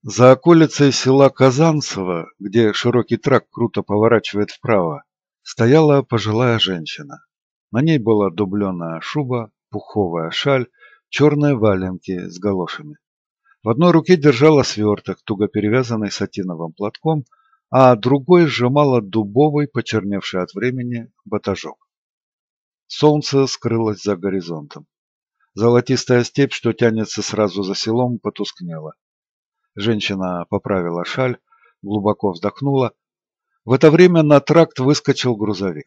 За околицей села Казанцево, где широкий тракт круто поворачивает вправо, стояла пожилая женщина. На ней была дубленая шуба, пуховая шаль, черные валенки с галошами. В одной руке держала сверток, туго перевязанный сатиновым платком, а другой сжимала дубовый, почерневший от времени, батажок. Солнце скрылось за горизонтом. Золотистая степь, что тянется сразу за селом, потускнела. Женщина поправила шаль, глубоко вздохнула. В это время на тракт выскочил грузовик.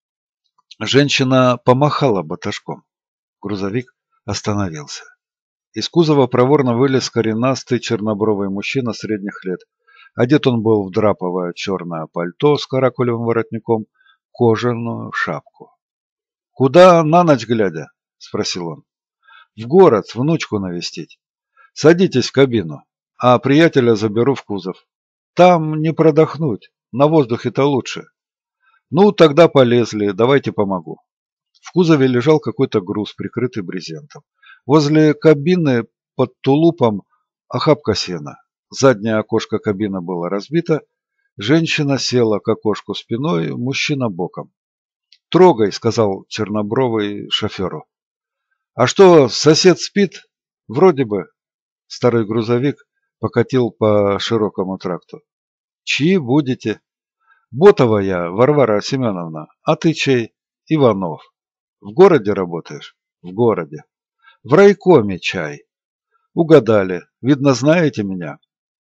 Женщина помахала батажком. Грузовик остановился. Из кузова проворно вылез коренастый чернобровый мужчина средних лет. Одет он был в драповое черное пальто с каракулевым воротником, кожаную шапку. «Куда на ночь глядя?» – спросил он. «В город, внучку навестить. Садитесь в кабину, а приятеля заберу в кузов. Там не продохнуть, на воздухе-то лучше. Ну, тогда полезли, давайте помогу». В кузове лежал какой-то груз, прикрытый брезентом. Возле кабины под тулупом охапка сена. Заднее окошко кабины было разбито. Женщина села к окошку спиной, мужчина боком. «Трогай», — сказал чернобровый шоферу. «А что, сосед спит?» «Вроде бы». Старый грузовик покатил по широкому тракту. «Чьи будете?» «Ботова я, Варвара Семеновна. А ты чей?» «Иванов». «В городе работаешь?» «В городе». «В райкоме чай». «Угадали. Видно, знаете меня?»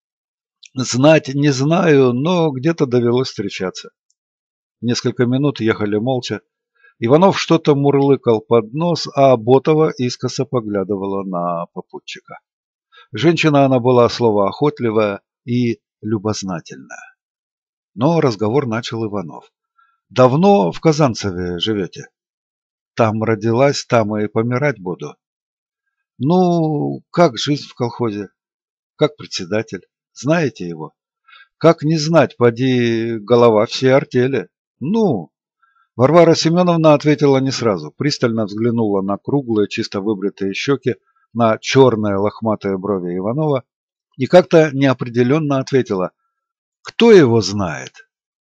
«Знать не знаю, но где-то довелось встречаться». Несколько минут ехали молча. Иванов что-то мурлыкал под нос, а Ботова искоса поглядывала на попутчика. Женщина она была словоохотливая и любознательная. Но разговор начал Иванов. «Давно в Казанцеве живете?» «Там родилась, там и помирать буду». «Ну, как жизнь в колхозе? Как председатель? Знаете его?» «Как не знать, поди голова всей артели». «Ну...» Варвара Семеновна ответила не сразу, пристально взглянула на круглые, чисто выбритые щеки, на черные лохматые брови Иванова и как-то неопределенно ответила: «Кто его знает?»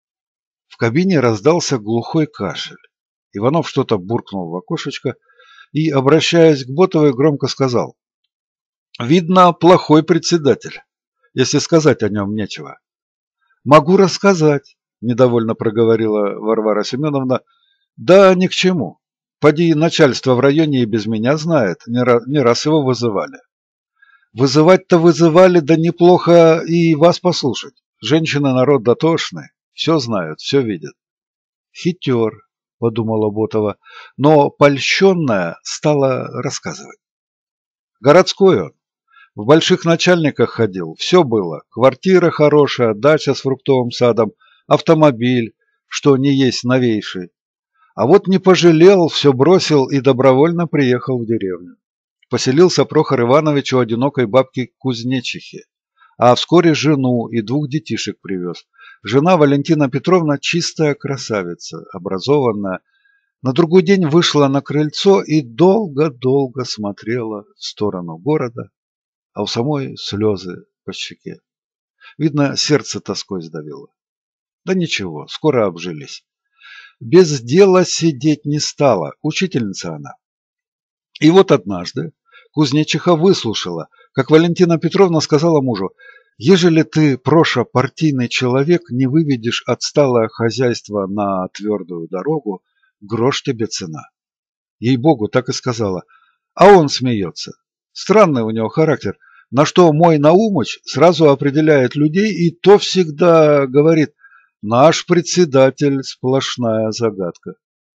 В кабине раздался глухой кашель. Иванов что-то буркнул в окошечко и, обращаясь к Ботовой, громко сказал: «Видно, плохой председатель, если сказать о нем нечего». «Могу рассказать», – недовольно проговорила Варвара Семеновна. «Да ни к чему. Поди начальство в районе и без меня знает, не раз его вызывали». «Вызывать-то вызывали, да неплохо и вас послушать. Женщины народ дотошный, все знают, все видят». «Хитер», – подумала Ботова, но польщенная стала рассказывать. «Городской он. В больших начальниках ходил, все было. Квартира хорошая, дача с фруктовым садом, автомобиль, что не есть новейший. А вот не пожалел, все бросил и добровольно приехал в деревню. Поселился Прохор Иванович у одинокой бабки кузнечихи, а вскоре жену и двух детишек привез. Жена Валентина Петровна чистая красавица, образованная. На другой день вышла на крыльцо и долго-долго смотрела в сторону города, а у самой слезы по щеке. Видно, сердце тоской сдавило. Да ничего, скоро обжились. Без дела сидеть не стала, учительница она. И вот однажды кузнечиха выслушала, как Валентина Петровна сказала мужу: «Ежели ты, Проша, партийный человек, не выведешь отсталое хозяйство на твердую дорогу, грош тебе цена». Ей-богу, так и сказала. А он смеется. Странный у него характер. На что мой Наумыч сразу определяет людей и то всегда говорит: «Наш председатель – сплошная загадка».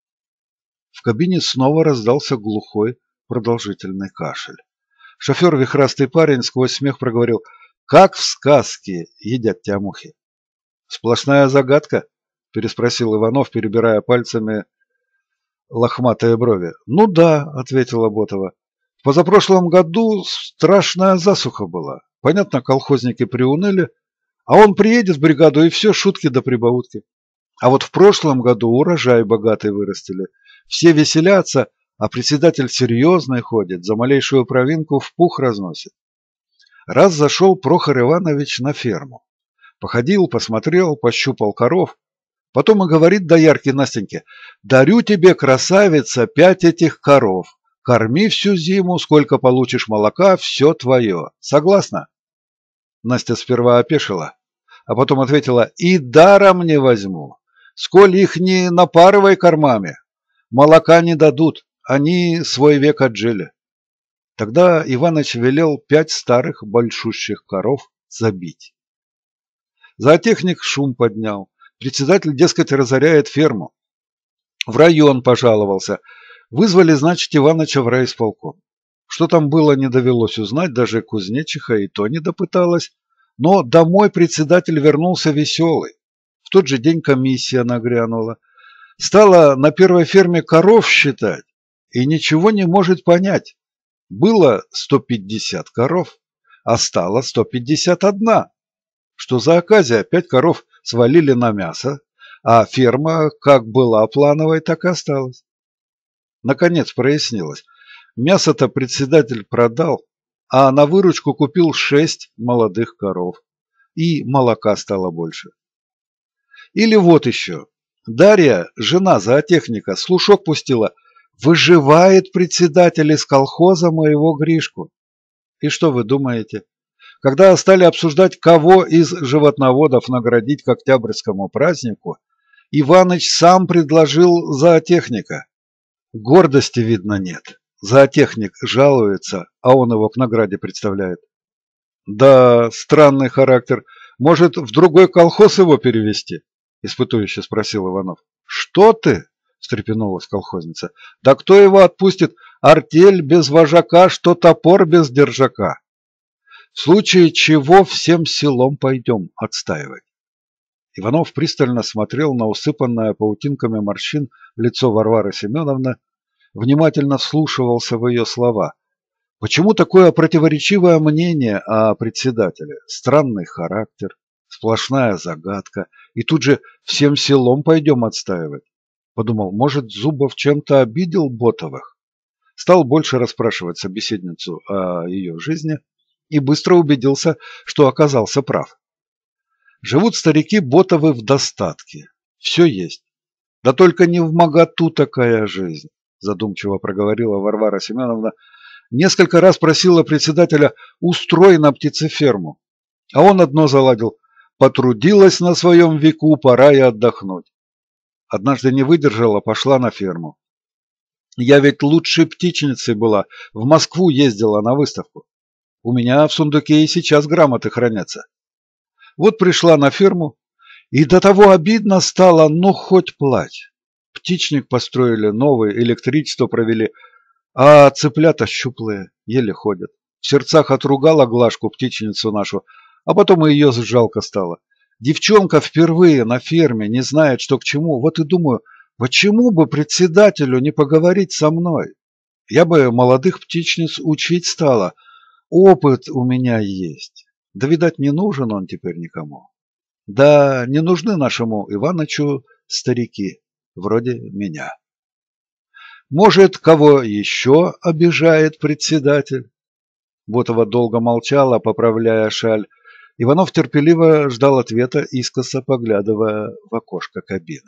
В кабине снова раздался глухой, продолжительный кашель. Шофер, вихрастый парень, сквозь смех проговорил: «Как в сказке едят тебя мухи». «Сплошная загадка?» – переспросил Иванов, перебирая пальцами лохматые брови. «Ну да», – ответила Ботова. «В позапрошлом году страшная засуха была. Понятно, колхозники приуныли, а он приедет в бригаду, и все шутки да прибаутки. А вот в прошлом году урожай богатый вырастили. Все веселятся, а председатель серьезный ходит, за малейшую провинку в пух разносит. Раз зашел Прохор Иванович на ферму. Походил, посмотрел, пощупал коров. Потом и говорит доярке Настеньке: «Дарю тебе, красавица, 5 этих коров. Корми всю зиму, сколько получишь молока, все твое. Согласна?» Настя сперва опешила, а потом ответила: «И даром не возьму. Сколь их не напарывай кормами. Молока не дадут, они свой век отжили». Тогда Иваныч велел 5 старых большущих коров забить. Зоотехник шум поднял. Председатель, дескать, разоряет ферму. В район пожаловался. Вызвали, значит, Иваныча в райисполком. Что там было, не довелось узнать, даже кузнечиха и то не допыталась. Но домой председатель вернулся веселый. В тот же день комиссия нагрянула. Стала на первой ферме коров считать и ничего не может понять. Было 150 коров, а стало 151. Что за оказия? 5 коров свалили на мясо, а ферма как была плановой, так и осталась. Наконец прояснилось. Мясо-то председатель продал, а на выручку купил 6 молодых коров. И молока стало больше. Или вот еще. Дарья, жена зоотехника, слушок пустила: «Выживает председатель из колхоза моего Гришку». И что вы думаете? Когда стали обсуждать, кого из животноводов наградить к Октябрьскому празднику, Иваныч сам предложил зоотехника. Гордости, видно, нет. Зоотехник жалуется, а он его к награде представляет. Да, странный характер. Может, в другой колхоз его перевести? Испытующе спросил Иванов. Что ты? Встрепенулась колхозница. Да кто его отпустит? Артель без вожака, что топор без держака. В случае чего всем селом пойдем отстаивать. Иванов пристально смотрел на усыпанное паутинками морщин лицо Варвары Семеновны, внимательно вслушивался в ее слова. Почему такое противоречивое мнение о председателе? Странный характер, сплошная загадка. И тут же всем селом пойдем отстаивать. Подумал, может, Зубов чем-то обидел Ботовых? Стал больше расспрашивать собеседницу о ее жизни и быстро убедился, что оказался прав. Живут старики Ботовы в достатке. Все есть. Да только не в моготу такая жизнь, задумчиво проговорила Варвара Семеновна. Несколько раз просила председателя: «Устрой на птицеферму». А он одно заладил: «Потрудилась на своем веку, пора и отдохнуть». Однажды не выдержала, пошла на ферму. Я ведь лучшей птичницей была, в Москву ездила на выставку. У меня в сундуке и сейчас грамоты хранятся. Вот пришла на ферму, и до того обидно стало, ну хоть плачь. Птичник построили новый, электричество провели, а цыплята щуплые, еле ходят. В сердцах отругала Глашку, птичницу нашу, а потом и ее жалко стало. Девчонка впервые на ферме, не знает, что к чему. Вот и думаю, почему бы председателю не поговорить со мной? Я бы молодых птичниц учить стала. Опыт у меня есть. Да, видать, не нужен он теперь никому. Да, не нужны нашему Иванычу старики, вроде меня. Может, кого еще обижает председатель? Ботова долго молчала, поправляя шаль. Иванов терпеливо ждал ответа, искоса поглядывая в окошко кабины.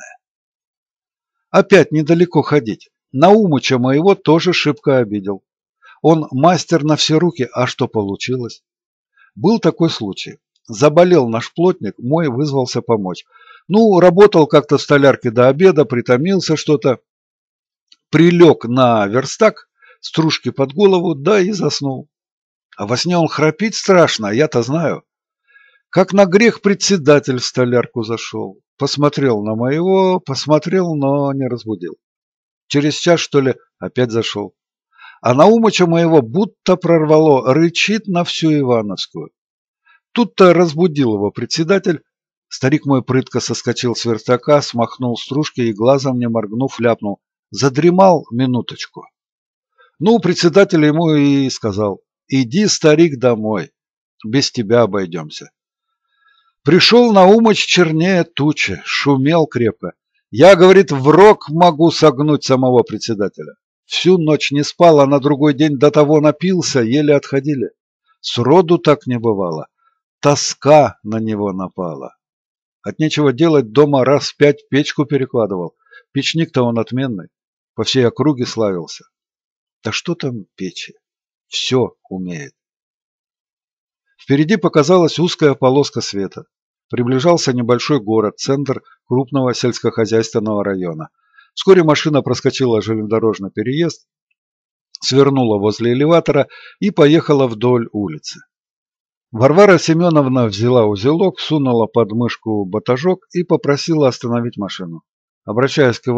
Опять недалеко ходить. Наумыча моего тоже шибко обидел. Он мастер на все руки, а что получилось? Был такой случай. Заболел наш плотник, мой вызвался помочь. Ну, работал как-то в столярке до обеда, притомился что-то. Прилег на верстак, стружки под голову, да и заснул. А во сне он храпит страшно, я-то знаю. Как на грех председатель в столярку зашел. Посмотрел на моего, посмотрел, но не разбудил. Через час, что ли, опять зашел. А Наумыча моего будто прорвало, рычит на всю Ивановскую. Тут-то разбудил его председатель. Старик мой прытко соскочил с верстака, смахнул стружки и, глазом не моргнув, ляпнул: задремал минуточку. Ну, председатель ему и сказал: иди, старик, домой, без тебя обойдемся. Пришел Наумыч чернее тучи, шумел крепко. Я, говорит, в рог могу согнуть самого председателя. Всю ночь не спал, а на другой день до того напился, еле отходили. Сроду так не бывало. Тоска на него напала. От нечего делать дома раз 5 печку перекладывал. Печник-то он отменный. По всей округе славился. Да что там печи? Все умеет. Впереди показалась узкая полоска света. Приближался небольшой город, центр крупного сельскохозяйственного района. Вскоре машина проскочила железнодорожный переезд, свернула возле элеватора и поехала вдоль улицы. Варвара Семеновна взяла узелок, сунула под мышку батажок и попросила остановить машину. Обращаясь к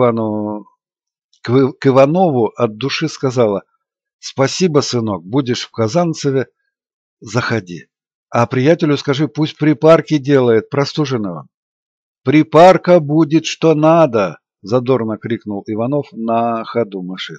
Иванову, от души сказала: «Спасибо, сынок, будешь в Казанцеве, заходи. А приятелю скажи, пусть припарки делает, простуженный он». «Припарка будет, что надо!» – задорно крикнул Иванов на ходу машины.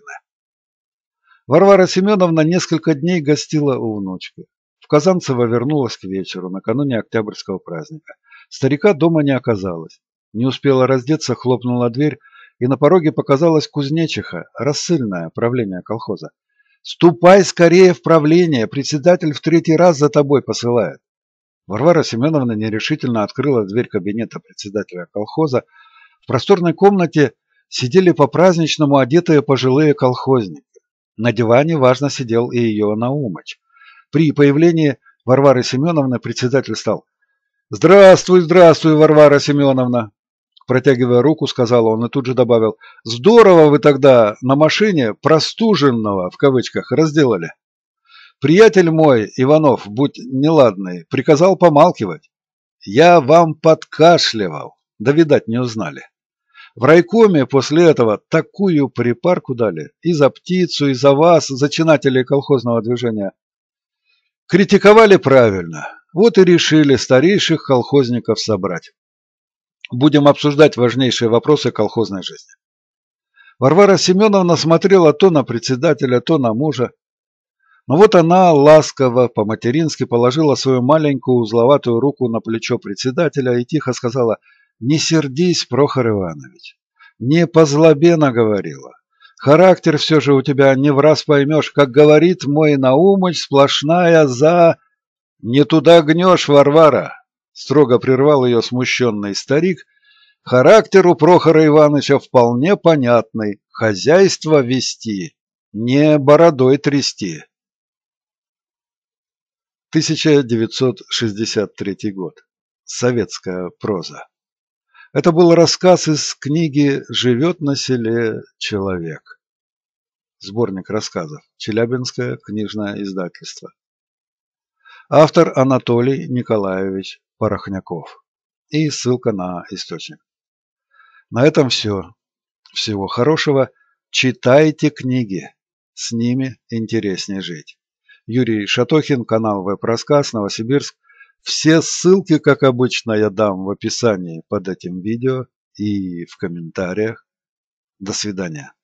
Варвара Семеновна несколько дней гостила у внучки. В Казанцево вернулась к вечеру, накануне Октябрьского праздника. Старика дома не оказалось. Не успела раздеться, хлопнула дверь, и на пороге показалась кузнечиха, рассыльное правление колхоза. «Ступай скорее в правление, председатель в 3-й раз за тобой посылает». Варвара Семеновна нерешительно открыла дверь кабинета председателя колхоза. В просторной комнате сидели по-праздничному одетые пожилые колхозники. На диване важно сидел и ее Наумыч. При появлении Варвары Семеновны председатель стал: «Здравствуй, здравствуй, Варвара Семеновна!» Протягивая руку, сказал он и тут же добавил: «Здорово вы тогда на машине простуженного, в кавычках, разделали. Приятель мой, Иванов, будь неладный, приказал помалкивать. Я вам подкашливал, да, видать, не узнали. В райкоме после этого такую припарку дали и за птицу, и за вас, зачинателей колхозного движения. Критиковали правильно. Вот и решили старейших колхозников собрать. Будем обсуждать важнейшие вопросы колхозной жизни». Варвара Семеновна смотрела то на председателя, то на мужа. Но вот она ласково, по-матерински положила свою маленькую узловатую руку на плечо председателя и тихо сказала: «Не сердись, Прохор Иванович, не по злобе наговорила. Характер все же у тебя не враз поймешь, как говорит мой Наумыч, сплошная за...» «Не туда гнешь, Варвара!» — строго прервал ее смущенный старик. «Характер у Прохора Ивановича вполне понятный. Хозяйство вести, не бородой трясти». 1963 год. Советская проза. Это был рассказ из книги «Живет на селе человек». Сборник рассказов. Челябинское книжное издательство. Автор Анатолий Николаевич Порохняков. И ссылка на источник. На этом все. Всего хорошего. Читайте книги. С ними интереснее жить. Юрий Шатохин, канал Веб-Рассказ, Новосибирск. Все ссылки, как обычно, я дам в описании под этим видео и в комментариях. До свидания.